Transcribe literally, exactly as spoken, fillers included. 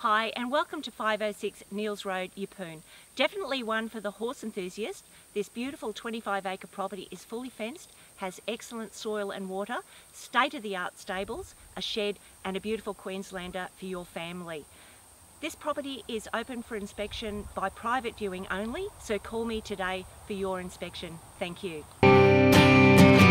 Hi and welcome to five oh six Neils Road, Yeppoon. Definitely one for the horse enthusiast. This beautiful twenty-five acre property is fully fenced, has excellent soil and water, state-of-the-art stables, a shed and a beautiful Queenslander for your family. This property is open for inspection by private viewing only, so call me today for your inspection. Thank you.